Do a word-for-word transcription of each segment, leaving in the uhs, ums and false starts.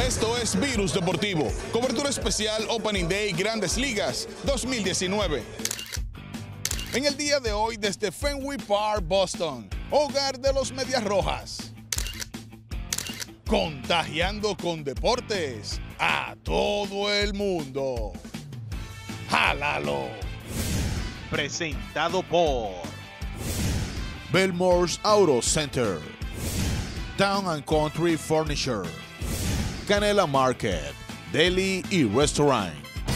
Esto es Virus Deportivo, cobertura especial Opening Day Grandes Ligas dos mil diecinueve. En el día de hoy desde Fenway Park, Boston, hogar de los Medias Rojas. Contagiando con deportes a todo el mundo. ¡Jálalo! Presentado por Belmore's Auto Center, Town and Country Furniture, Canela Market, Deli y Restaurant.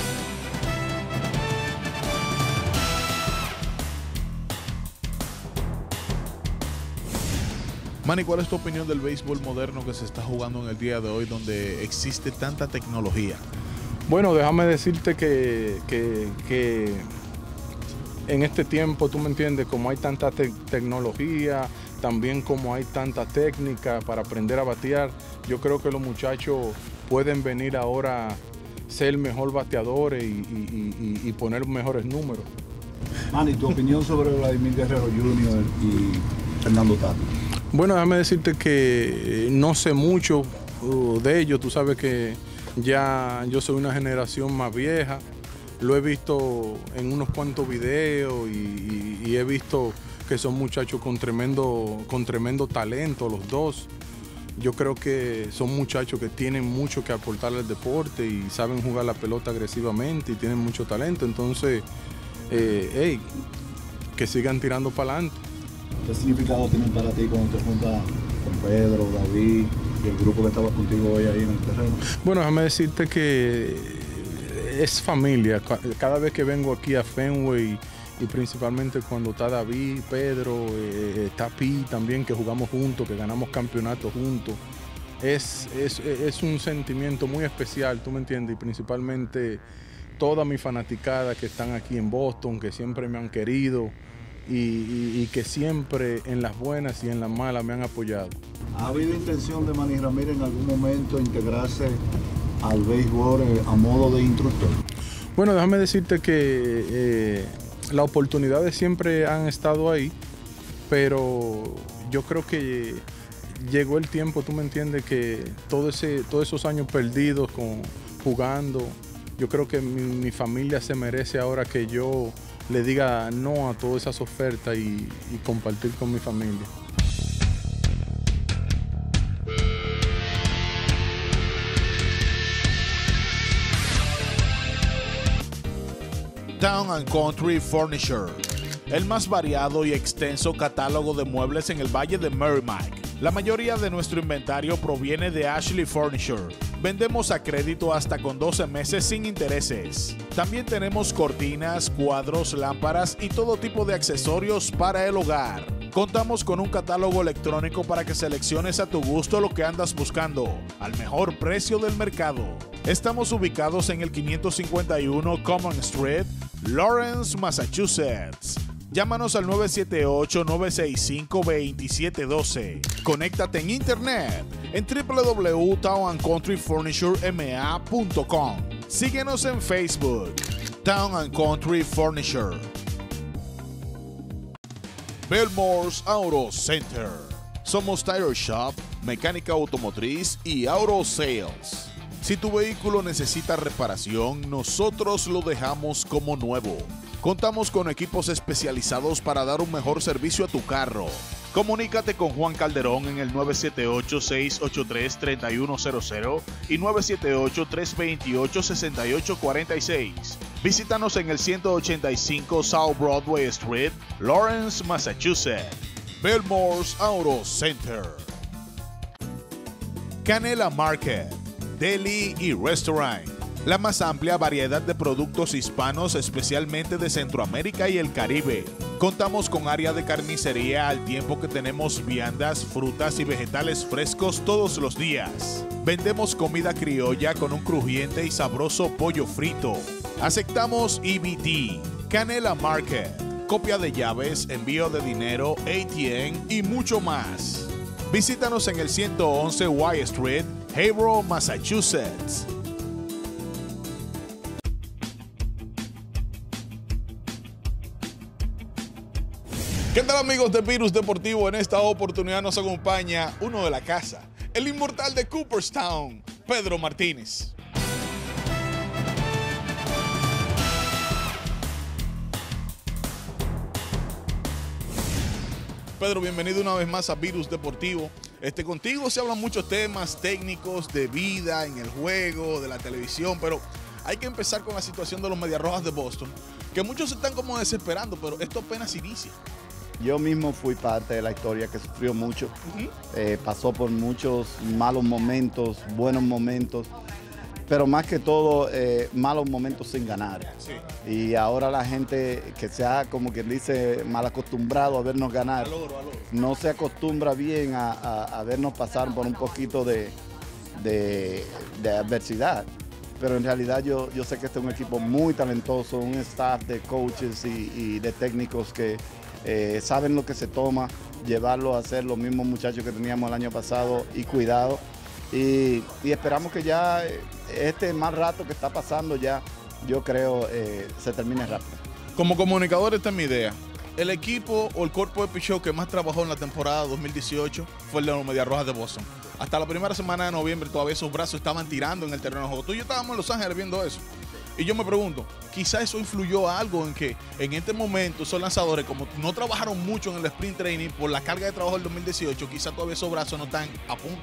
Manny, ¿cuál es tu opinión del béisbol moderno que se está jugando en el día de hoy, donde existe tanta tecnología? Bueno, déjame decirte que, que, que en este tiempo, tú me entiendes, como hay tanta te tecnología, también como hay tanta técnica para aprender a batear, yo creo que los muchachos pueden venir ahora a ser mejor bateadores y, y, y, y poner mejores números. Manny, tu opinión sobre Vladimir Guerrero junior y Fernando Tatis. Bueno, déjame decirte que no sé mucho uh, de ellos. Tú sabes que ya yo soy una generación más vieja. Lo he visto en unos cuantos videos y, y, y he visto que son muchachos con tremendo, con tremendo talento los dos. Yo creo que son muchachos que tienen mucho que aportar al deporte y saben jugar la pelota agresivamente y tienen mucho talento. Entonces, eh, hey, que sigan tirando para adelante. ¿Qué significado tienen para ti cuando te juntas con Pedro, David y el grupo que estaba contigo hoy ahí en el terreno? Bueno, déjame decirte que es familia. Cada vez que vengo aquí a Fenway y principalmente cuando está David, Pedro, eh, está Pi también, que jugamos juntos, que ganamos campeonatos juntos, es, es, es un sentimiento muy especial, tú me entiendes, y principalmente toda mi fanaticada que están aquí en Boston, que siempre me han querido. Y, y, y que siempre en las buenas y en las malas me han apoyado. ¿Ha habido intención de Manny Ramírez en algún momento integrarse al béisbol eh, a modo de instructor? Bueno, déjame decirte que eh, las oportunidades siempre han estado ahí, pero yo creo que llegó el tiempo, tú me entiendes, que todo ese, todos esos años perdidos con, jugando, yo creo que mi, mi familia se merece ahora que yo le diga no a todas esas ofertas y, y compartir con mi familia. Town and Country Furniture, el más variado y extenso catálogo de muebles en el Valle de Merrimack. La mayoría de nuestro inventario proviene de Ashley Furniture. Vendemos a crédito hasta con doce meses sin intereses. También tenemos cortinas, cuadros, lámparas y todo tipo de accesorios para el hogar. Contamos con un catálogo electrónico para que selecciones a tu gusto lo que andas buscando, al mejor precio del mercado. Estamos ubicados en el quinientos cincuenta y uno Common Street, Lawrence, Massachusetts. Llámanos al nueve siete ocho, nueve seis cinco, dos siete uno dos. Conéctate en internet en w w w punto town and country furniture m a punto com. Síguenos en Facebook, Town and Country Furniture. Belmore's Auto Center. Somos Tire Shop, mecánica automotriz y auto sales. Si tu vehículo necesita reparación, nosotros lo dejamos como nuevo. Contamos con equipos especializados para dar un mejor servicio a tu carro. Comunícate con Juan Calderón en el nueve siete ocho, seis ocho tres, tres uno cero cero y nueve siete ocho, tres dos ocho, seis ocho cuatro seis. Visítanos en el ciento ochenta y cinco South Broadway Street, Lawrence, Massachusetts. Belmore's Auto Center. Canela Market, Deli y Restaurant. La más amplia variedad de productos hispanos, especialmente de Centroamérica y el Caribe. Contamos con área de carnicería al tiempo que tenemos viandas, frutas y vegetales frescos todos los días. Vendemos comida criolla con un crujiente y sabroso pollo frito. Aceptamos E B T, Canela Market, copia de llaves, envío de dinero, A T M y mucho más. Visítanos en el ciento once Y Street, Haverhill, Massachusetts. ¿Qué tal, amigos de Virus Deportivo? En esta oportunidad nos acompaña uno de la casa, el inmortal de Cooperstown, Pedro Martínez. Pedro, bienvenido una vez más a Virus Deportivo. Este, contigo se hablan muchos temas técnicos de vida en el juego, de la televisión, pero hay que empezar con la situación de los Medias Rojas de Boston, que muchos se están como desesperando, pero esto apenas inicia. Yo mismo fui parte de la historia que sufrió mucho, uh-huh. eh, pasó por muchos malos momentos, buenos momentos, pero más que todo eh, malos momentos sin ganar. Sí. Y ahora la gente que se ha, como quien dice, mal acostumbrado a vernos ganar, al oro, al oro. No se acostumbra bien a, a, a vernos pasar por un poquito de, de, de adversidad. Pero en realidad yo, yo sé que este es un equipo muy talentoso, un staff de coaches y, y de técnicos que eh, saben lo que se toma, llevarlo a hacer los mismos muchachos que teníamos el año pasado y cuidado. Y, y esperamos que ya este más rato que está pasando ya, yo creo, eh, se termine rápido. Como comunicador, esta es mi idea. El equipo o el cuerpo de picheo que más trabajó en la temporada dos mil dieciocho fue el de los Medias Rojas de Boston. Hasta la primera semana de noviembre todavía esos brazos estaban tirando en el terreno de juego. Tú y yo estábamos en Los Ángeles viendo eso. Y yo me pregunto, quizá eso influyó algo en que en este momento esos lanzadores, como no trabajaron mucho en el sprint training por la carga de trabajo del dos mil dieciocho, quizá todavía esos brazos no están a punto.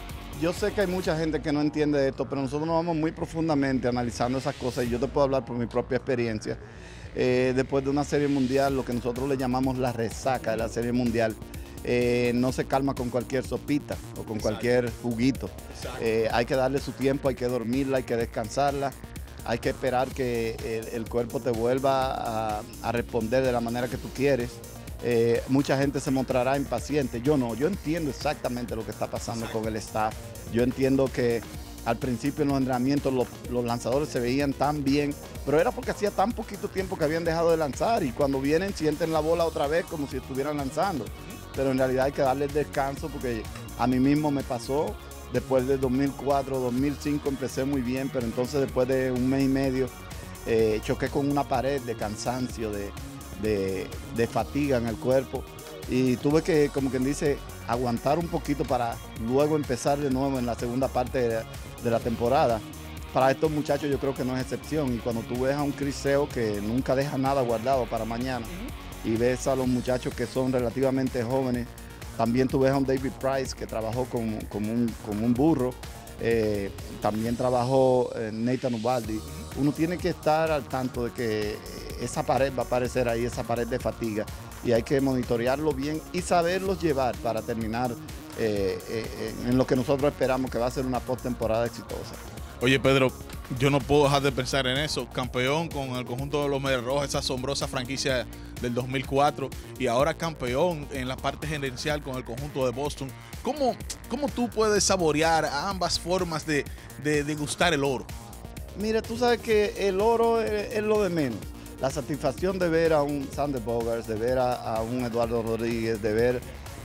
Yo sé que hay mucha gente que no entiende esto, pero nosotros nos vamos muy profundamente analizando esas cosas y yo te puedo hablar por mi propia experiencia. Eh, después de una serie mundial, lo que nosotros le llamamos la resaca de la serie mundial, eh, no se calma con cualquier sopita o con Exacto. cualquier juguito. Eh, hay que darle su tiempo, hay que dormirla, hay que descansarla, hay que esperar que el, el cuerpo te vuelva a, a responder de la manera que tú quieres. Eh, mucha gente se mostrará impaciente, yo no, yo entiendo exactamente lo que está pasando Exacto. con el staff. Yo entiendo que al principio en los entrenamientos los, los lanzadores se veían tan bien, pero era porque hacía tan poquito tiempo que habían dejado de lanzar y cuando vienen sienten la bola otra vez como si estuvieran lanzando. Pero en realidad hay que darle descanso porque a mí mismo me pasó, después de dos mil cuatro, dos mil cinco empecé muy bien, pero entonces después de un mes y medio eh, choqué con una pared de cansancio, de, de, de fatiga en el cuerpo y tuve que, como quien dice, aguantar un poquito para luego empezar de nuevo en la segunda parte de, de la temporada. Para estos muchachos yo creo que no es excepción y cuando tú ves a un Chris Sale que nunca deja nada guardado para mañana y ves a los muchachos que son relativamente jóvenes, también tú ves a un David Price que trabajó como, como, un, como un burro, eh, también trabajó eh, Nathan Ubaldi. Uno tiene que estar al tanto de que esa pared va a aparecer ahí, esa pared de fatiga, y hay que monitorearlo bien y saberlos llevar para terminar eh, eh, en lo que nosotros esperamos que va a ser una postemporada exitosa. Oye, Pedro, yo no puedo dejar de pensar en eso. Campeón con el conjunto de los Medias Rojas, esa asombrosa franquicia del dos mil cuatro, y ahora campeón en la parte gerencial con el conjunto de Boston. ¿Cómo, cómo tú puedes saborear ambas formas de, de, de gustar el oro? Mira, tú sabes que el oro es, es lo de menos. La satisfacción de ver a un Sander Bogaerts, de ver a, a un Eduardo Rodríguez, de ver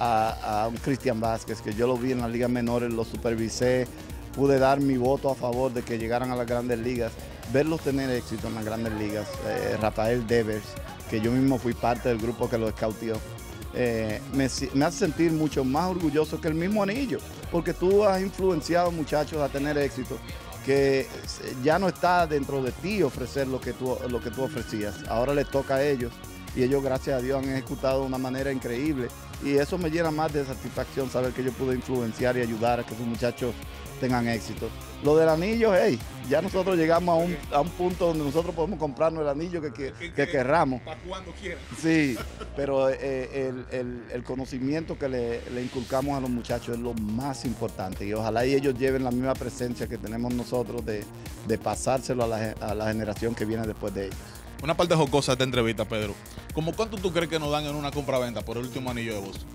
a, a un Cristian Vázquez, que yo lo vi en las ligas menores, lo supervisé, pude dar mi voto a favor de que llegaran a las grandes ligas, verlos tener éxito en las grandes ligas. Eh, Rafael Devers, que yo mismo fui parte del grupo que lo escautió, eh, me, me hace sentir mucho más orgulloso que el mismo anillo, porque tú has influenciado muchachos a tener éxito, que ya no está dentro de ti ofrecer lo que tú, lo que tú ofrecías. Ahora les toca a ellos y ellos, gracias a Dios, han ejecutado de una manera increíble y eso me llena más de satisfacción saber que yo pude influenciar y ayudar a que esos muchachos tengan éxito. Lo del anillo, hey, ya nosotros llegamos a un, a un punto donde nosotros podemos comprarnos el anillo que, que, que, que querramos. Para cuando quieran. Sí, pero eh, el, el, el conocimiento que le, le inculcamos a los muchachos es lo más importante y ojalá y ellos lleven la misma presencia que tenemos nosotros de, de pasárselo a la, a la generación que viene después de ellos. Una parte jocosa de esta entrevista, Pedro. ¿Cómo cuánto tú crees que nos dan en una compra-venta por el último anillo de Boston?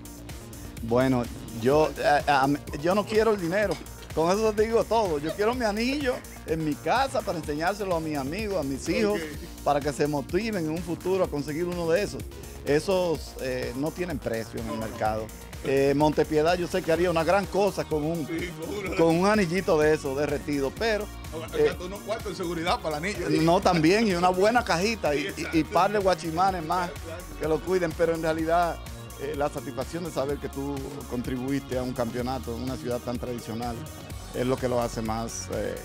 Bueno, yo, a, a, yo no quiero el dinero. Con eso te digo todo. Yo quiero mi anillo en mi casa para enseñárselo a mis amigos, a mis hijos, okay, para que se motiven en un futuro a conseguir uno de esos. Esos eh, no tienen precio en el mercado. Eh, Montepiedad yo sé que haría una gran cosa con un, sí, con un anillito de eso derretido, pero... Eh, unos cuartos de seguridad para el anillo. No, también, y una buena cajita y, y, y par de guachimanes más que lo cuiden, pero en realidad eh, la satisfacción de saber que tú contribuiste a un campeonato en una ciudad tan tradicional es lo que lo hace más, eh,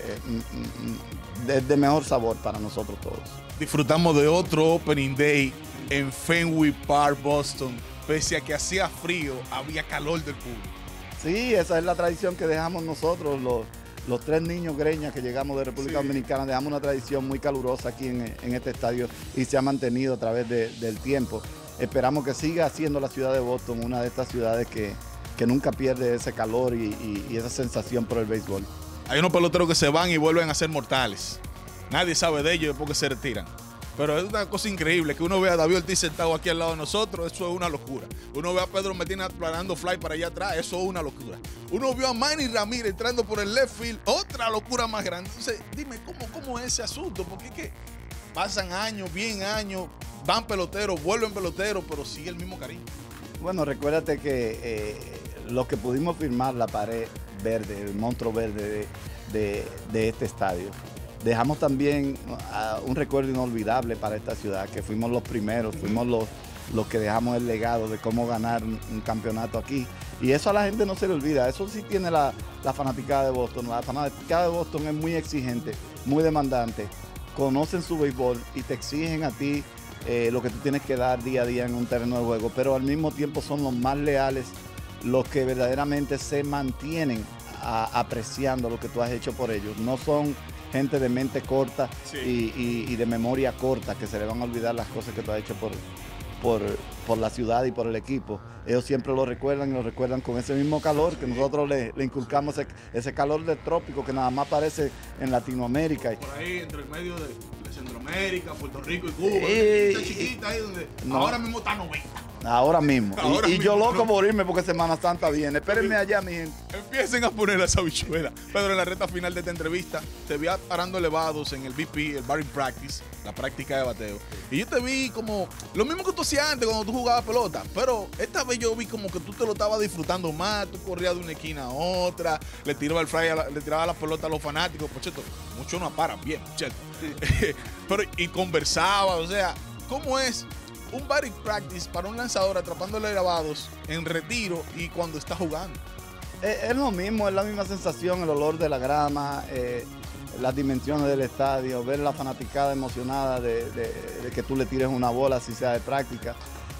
de, de mejor sabor para nosotros todos. Disfrutamos de otro Opening Day en Fenway Park, Boston. Pese a que hacía frío, había calor del público. Sí, esa es la tradición que dejamos nosotros, los, los tres niños greñas que llegamos de República sí. Dominicana. Dejamos una tradición muy calurosa aquí en, en este estadio y se ha mantenido a través de, del tiempo. Esperamos que siga siendo la ciudad de Boston una de estas ciudades que, que nunca pierde ese calor y, y, y esa sensación por el béisbol. Hay unos peloteros que se van y vuelven a ser mortales. Nadie sabe de ellos después que se retiran. Pero es una cosa increíble que uno ve a David Ortiz sentado aquí al lado de nosotros, eso es una locura. Uno ve a Pedro Medina planando fly para allá atrás, eso es una locura. Uno vio a Manny Ramírez entrando por el left field, otra locura más grande. Entonces, dime, ¿cómo, cómo es ese asunto? Porque es que pasan años, bien años, van peloteros, vuelven peloteros, pero sigue el mismo cariño. Bueno, recuérdate que eh, los que pudimos firmar la pared verde, el monstruo verde de, de, de este estadio, dejamos también uh, un recuerdo inolvidable para esta ciudad, que fuimos los primeros, fuimos los, los que dejamos el legado de cómo ganar un, un campeonato aquí. Y eso a la gente no se le olvida, eso sí tiene la, la fanaticada de Boston. La fanaticada de Boston es muy exigente, muy demandante, conocen su béisbol y te exigen a ti eh, lo que tú tienes que dar día a día en un terreno de juego, pero al mismo tiempo son los más leales, los que verdaderamente se mantienen a, apreciando lo que tú has hecho por ellos. No son gente de mente corta sí. y, y, y de memoria corta, que se le van a olvidar las cosas que tú has hecho por, por, por la ciudad y por el equipo. Ellos siempre lo recuerdan y lo recuerdan con ese mismo calor que nosotros le, le inculcamos, ese, ese calor del trópico que nada más aparece en Latinoamérica. Por ahí, entre el medio de, de Centroamérica, Puerto Rico y Cuba, eh, esta chiquita ahí donde no, ahora mismo está noventa. Ahora mismo. Ahora y, y mismo, yo loco no. por irme porque Semana Santa viene. Espérenme allá, mi gente. Empiecen a poner esa bichuela. Pedro, en la recta final de esta entrevista, te vi parando elevados en el B P, el batting practice, la práctica de bateo. Y yo te vi como lo mismo que tú hacías antes cuando tú jugabas pelota. Pero esta vez yo vi como que tú te lo estabas disfrutando más. Tú corrías de una esquina a otra, le tirabas el fly, a la, le tirabas la pelota a los fanáticos. Por cierto, muchos no paran bien, por cierto. Sí. Pero, y conversaba, o sea, ¿cómo es un batting practice para un lanzador atrapándole elevados en retiro y cuando está jugando? Es, es lo mismo, es la misma sensación, el olor de la grama, eh, las dimensiones del estadio, ver la fanaticada emocionada de, de, de que tú le tires una bola, así sea de práctica.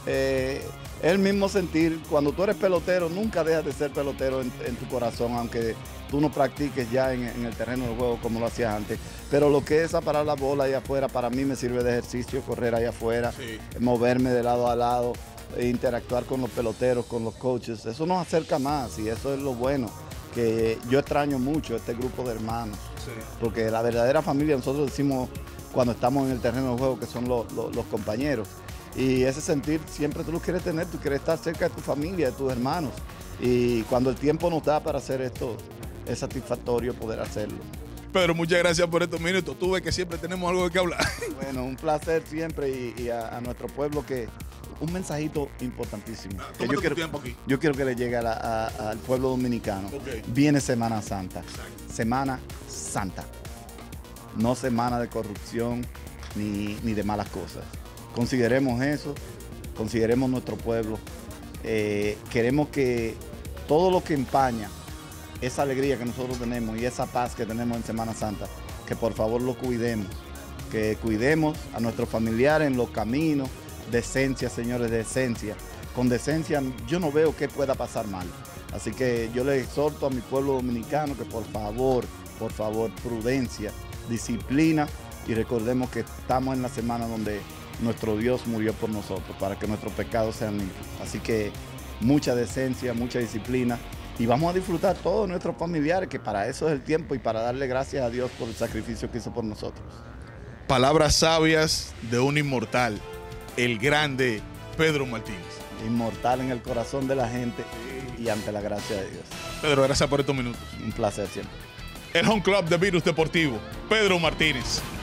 Eh, es el mismo sentir, cuando tú eres pelotero, nunca dejas de ser pelotero en, en tu corazón, aunque tú no practiques ya en, en el terreno del juego como lo hacías antes. Pero lo que es parar la bola allá afuera, para mí me sirve de ejercicio, correr allá afuera, sí. moverme de lado a lado, interactuar con los peloteros, con los coaches. Eso nos acerca más y eso es lo bueno, que yo extraño mucho este grupo de hermanos. Sí. Porque la verdadera familia, nosotros decimos cuando estamos en el terreno del juego, que son los, los, los compañeros. Y ese sentir siempre tú lo quieres tener, tú quieres estar cerca de tu familia, de tus hermanos. Y cuando el tiempo nos da para hacer esto, es satisfactorio poder hacerlo. Pedro, muchas gracias por estos minutos. Tú ves que siempre tenemos algo de qué hablar. Bueno, un placer siempre y, y a, a nuestro pueblo que un mensajito importantísimo. Que yo, quiero, aquí. yo quiero que le llegue a la, a, al pueblo dominicano. Okay. Viene Semana Santa. Exacto. Semana Santa. No semana de corrupción ni, ni de malas cosas. Consideremos eso, consideremos nuestro pueblo. Eh, queremos que todo lo que empaña esa alegría que nosotros tenemos y esa paz que tenemos en Semana Santa, que por favor lo cuidemos, que cuidemos a nuestros familiares en los caminos, decencia, señores, decencia. Con decencia yo no veo qué pueda pasar mal. Así que yo le exhorto a mi pueblo dominicano que por favor, por favor, prudencia, disciplina y recordemos que estamos en la semana donde nuestro Dios murió por nosotros, para que nuestros pecados sean limpios. Así que mucha decencia, mucha disciplina. Y vamos a disfrutar todos nuestros familiares, que para eso es el tiempo y para darle gracias a Dios por el sacrificio que hizo por nosotros. Palabras sabias de un inmortal, el grande Pedro Martínez. Inmortal en el corazón de la gente y ante la gracia de Dios. Pedro, gracias por estos minutos. Un placer siempre. El Home Club de Virus Deportivo, Pedro Martínez.